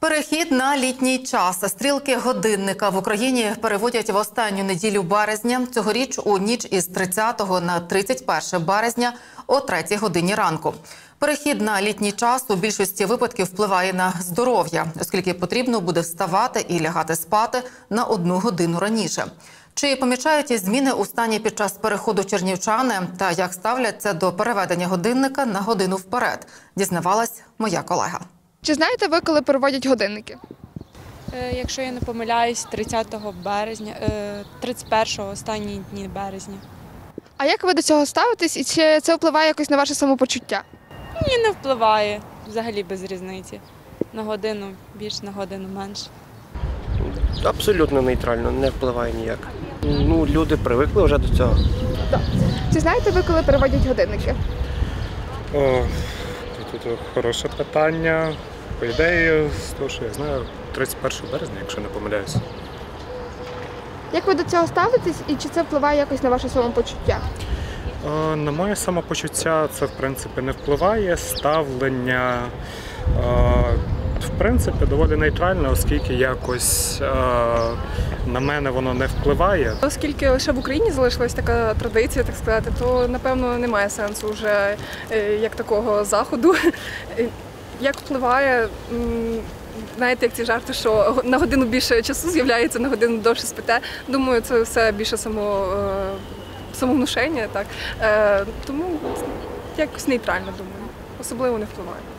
Перехід на літній час. Стрілки годинника в Україні переводять в останню неділю березня. Цьогоріч у ніч із 30 на 31 березня о 3 годині ранку. Перехід на літній час у більшості випадків впливає на здоров'я, оскільки потрібно буде вставати і лягати спати на 1 годину раніше. Чи помічають зміни у стані під час переходу чернівчани та як ставляться до переведення годинника на годину вперед, дізнавалась моя колега. Чи знаєте ви, коли переводять годинники? Якщо я не помиляюсь, 30 березня, 31-го, останні дні березня. А як ви до цього ставитесь і чи це впливає якось на ваше самопочуття? Ні, не впливає, взагалі без різниці. На годину більше, на годину менше. Абсолютно нейтрально, не впливає ніяк. Люди звикли вже до цього. Чи знаєте ви, коли переводять годинники? Тут хороше питання. По ідеї, з того, що я знаю, 31 березня, якщо не помиляюся. Як ви до цього ставитесь і чи це впливає якось на ваше самопочуття? На моє самопочуття це, в принципі, не впливає. Ставлення, в принципі, доволі нейтральне, оскільки якось на мене воно не впливає. Оскільки лише в Україні залишилась така традиція, так сказати, то, напевно, немає сенсу вже як такого заходу. Як впливає, знаєте, як ці жарти, що на годину більше часу з'являється, на годину довше спите. Думаю, це все більше самовнушення, так. Тому якось нейтрально, думаю. Особливо не впливає.